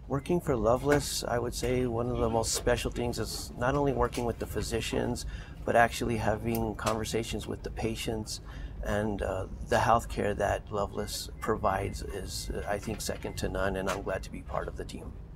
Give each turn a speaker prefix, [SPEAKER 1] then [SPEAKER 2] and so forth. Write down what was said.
[SPEAKER 1] Working for Lovelace, I would say one of the most special things is not only working with the physicians, but actually having conversations with the patients. And the healthcare that Lovelace provides is, I think, second to none, and I'm glad to be part of the team.